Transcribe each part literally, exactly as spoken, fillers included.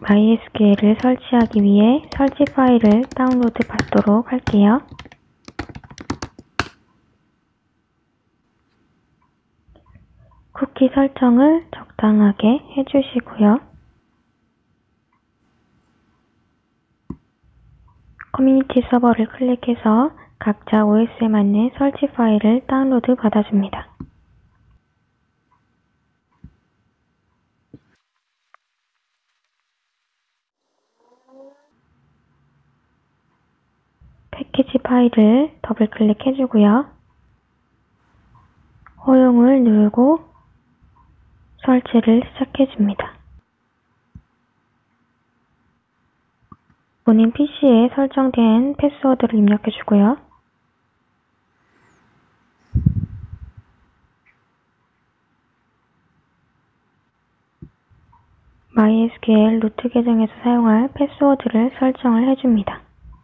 마이에스큐엘을 설치하기 위해 설치 파일을 다운로드 받도록 할게요. 쿠키 설정을 적당하게 해주시고요. 커뮤니티 서버를 클릭해서 각자 오에스에 맞는 설치 파일을 다운로드 받아줍니다. 패키지 파일을 더블 클릭해주고요. 허용을 누르고 설치를 시작해줍니다. 본인 피시에 설정된 패스워드를 입력해주고요. 마이에스큐엘 루트 계정에서 사용할 패스워드를 설정을 해줍니다.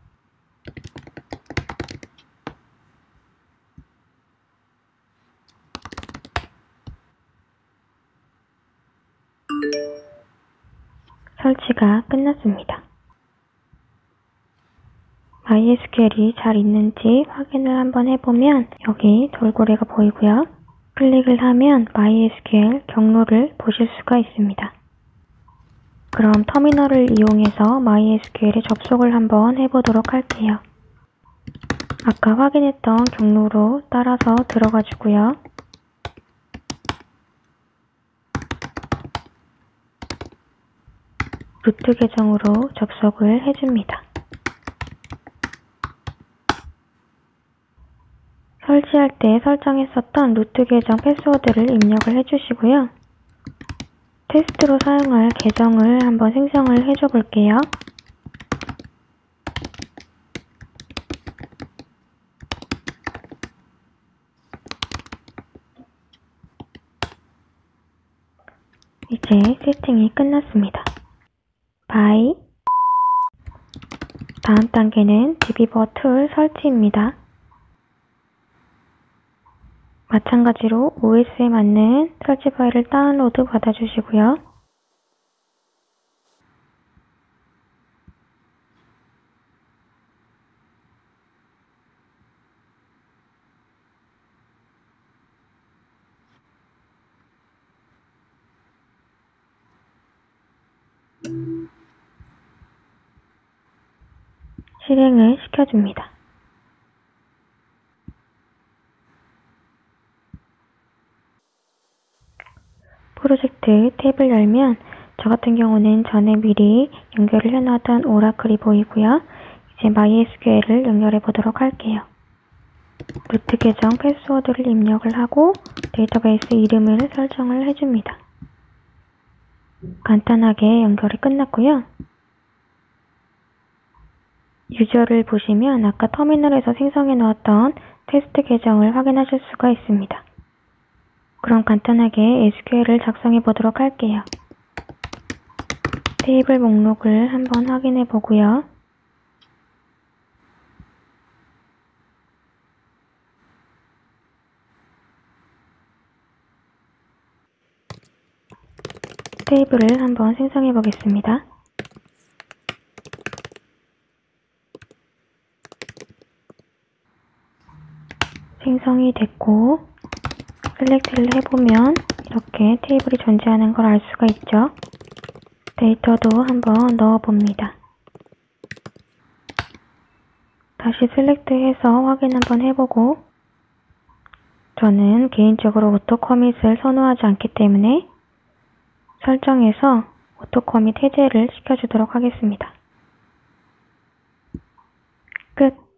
설치가 끝났습니다. 마이에스큐엘이 잘 있는지 확인을 한번 해보면 여기 돌고래가 보이고요. 클릭을 하면 마이에스큐엘 경로를 보실 수가 있습니다. 그럼 터미널을 이용해서 마이에스큐엘에 접속을 한번 해보도록 할게요. 아까 확인했던 경로로 따라서 들어가 주고요. 루트 계정으로 접속을 해줍니다. 설치할 때 설정했었던 루트 계정 패스워드를 입력을 해주시고요. 테스트로 사용할 계정을 한번 생성을 해줘 볼게요. 이제 세팅이 끝났습니다. 바이. 다음 단계는 디비버 툴 설치입니다. 마찬가지로 오에스에 맞는 설치 파일을 다운로드 받아주시고요. 실행을 시켜줍니다. 프로젝트 탭을 열면 저 같은 경우는 전에 미리 연결을 해놨던 오라클이 보이고요. 이제 마이에스큐엘을 연결해 보도록 할게요. 루트 계정 패스워드를 입력을 하고 데이터베이스 이름을 설정을 해줍니다. 간단하게 연결이 끝났고요. 유저를 보시면 아까 터미널에서 생성해 놓았던 테스트 계정을 확인하실 수가 있습니다. 그럼 간단하게 에스큐엘을 작성해 보도록 할게요. 테이블 목록을 한번 확인해 보고요. 테이블을 한번 생성해 보겠습니다. 생성이 됐고 셀렉트를 해보면 이렇게 테이블이 존재하는 걸 알 수가 있죠. 데이터도 한번 넣어봅니다. 다시 셀렉트해서 확인 한번 해보고 저는 개인적으로 오토 커밋을 선호하지 않기 때문에 설정해서 오토 커밋 해제를 시켜주도록 하겠습니다. 끝.